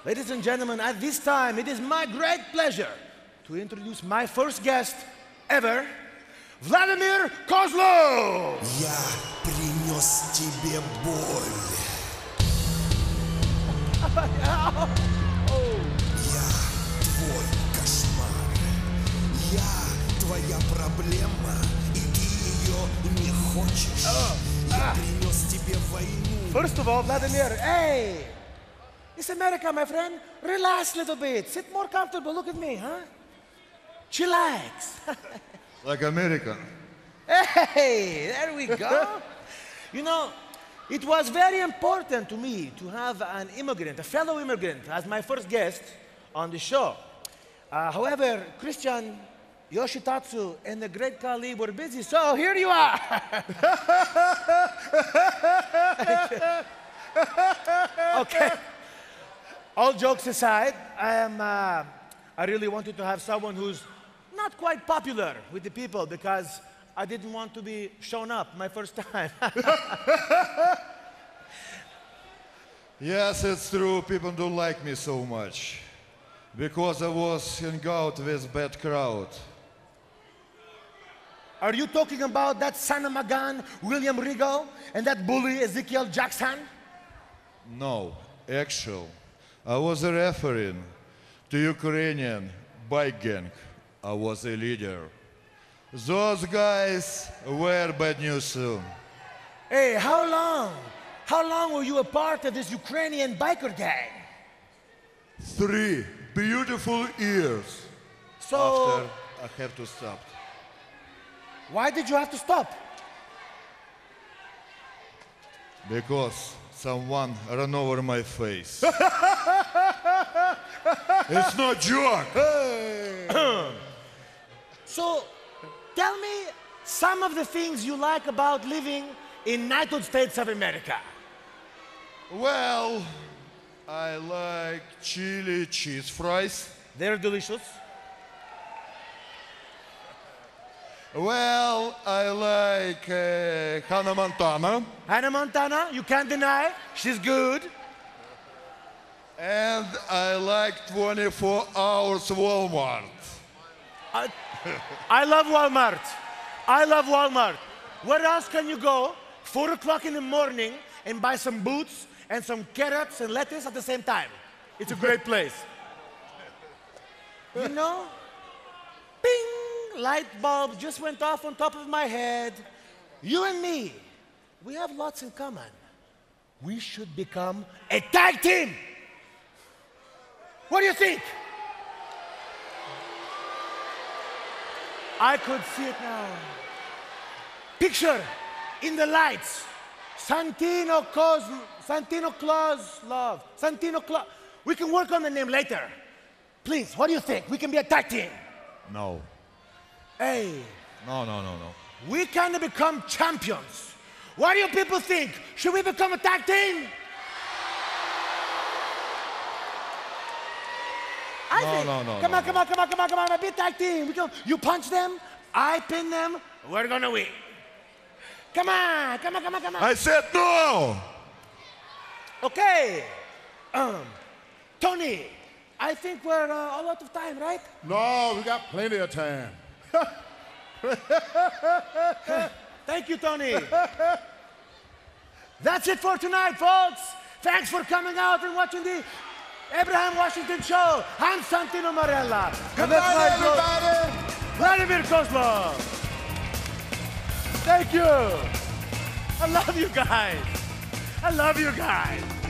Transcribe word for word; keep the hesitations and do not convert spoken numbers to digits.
Ladies and gentlemen, at this time, it is my great pleasure to introduce my first guest ever, Vladimir Kozlov! Я принес тебе боль. Я твой кошмар. Я твоя проблема, и ты ее не хочешь. Я принес тебе войну. First of all, Vladimir, hey! It's America, my friend. Relax a little bit. Sit more comfortable. Look at me, huh? Chillax. Like America. Hey, there we go. You know, it was very important to me to have an immigrant, a fellow immigrant, as my first guest on the show. Uh, however, Christian, Yoshitatsu, and the great Kali were busy, so here you are. Okay. All jokes aside, I am. Uh, I really wanted to have someone who's not quite popular with the people because I didn't want to be shown up my first time. Yes, it's true. People don't like me so much because I was hanging out with bad crowd. Are you talking about that son of a gun, William Regal, and that bully Ezekiel Jackson? No, actually, I was a referee to Ukrainian bike gang. I was a leader. Those guys were bad news soon. Hey, how long? How long were you a part of this Ukrainian biker gang? Three beautiful years. So, After I have to stop. why did you have to stop? Because someone ran over my face. It's no joke. So, tell me some of the things you like about living in United States of America. Well, I like chili cheese fries. They're delicious. Well, I like uh, Hannah Montana. Hannah Montana, you can't deny, she's good. And I like twenty-four hours Walmart. I, I love Walmart. I love Walmart. Where else can you go, four o'clock in the morning, and buy some boots and some carrots and lettuce at the same time? It's a great place. You know, bing, light bulb just went off on top of my head. You and me, we have lots in common. We should become a tag team. What do you think? I could see it now. Picture in the lights. Santino Koz, Santino Kozlov, Santino Kozlov. We can work on the name later. Please, what do you think? We can be a tag team. No. Hey, No, no, no, no. we can become champions. What do you people think? Should we become a tag team? I No, think, no, no, Come no, on, come on, come on, come on, come on. Be a tag team. We can, you punch them, I pin them. We're gonna win. Come on, come on, come on, come on. I said no! Okay. Um, Tony, I think we're uh, all out of time, right? No, we got plenty of time. Thank you, Tony. That's it for tonight, folks. Thanks for coming out and watching the Abraham Washington Show. I'm Santino Marella. Good And that's night, my bro- everybody. Vladimir Kozlov. Thank you. I love you guys. I love you guys.